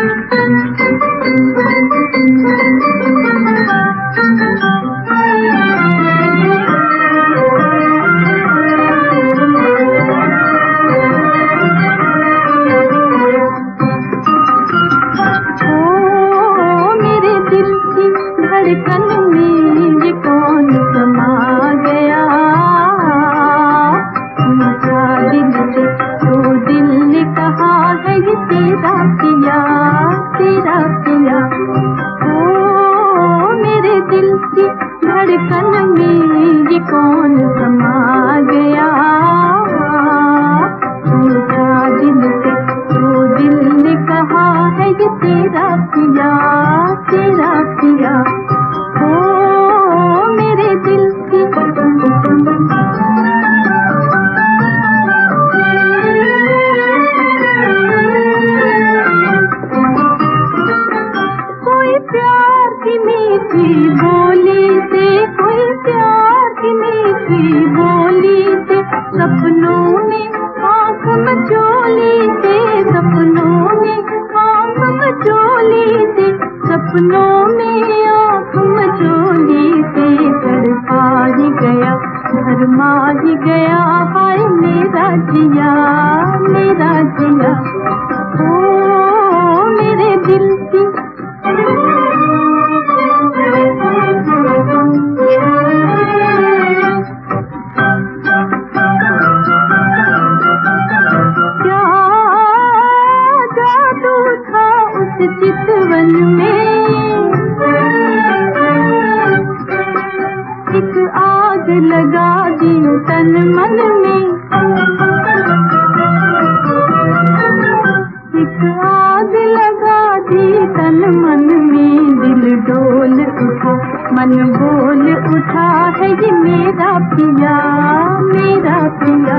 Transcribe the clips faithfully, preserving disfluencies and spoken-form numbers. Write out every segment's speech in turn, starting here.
धड़कन में ये कौन समा गया, पूछा दिल से तो दिल ने कहा है ये तेरा पिया, तेरा पिया। ओ मेरे दिल की कोई प्यार की मीठी बोली से, कोई प्यार की मीठी बोली से, सपनों में आँख मचोली से, सपनों में आँख मचोली से, सपनों में आँख मचोली से, तड़पा ही गया धर्मा ही गया, हाय मेरा जिया, मेरा जिया। ओ मेरे दिल की चितवन में एक आग लगा दी तन मन में, एक आग लगा दी तन मन में, दिल डोल उठा मन बोल उठा है ये मेरा पिया, मेरा पिया।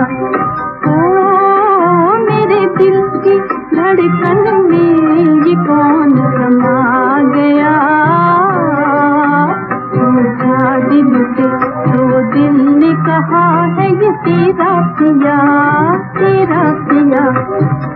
ओ मेरे दिल की धड़कन में ये कौन समा गया, पूछा दिल से तो दिल ने कहा है ये तेरा पिया, तेरा पिया।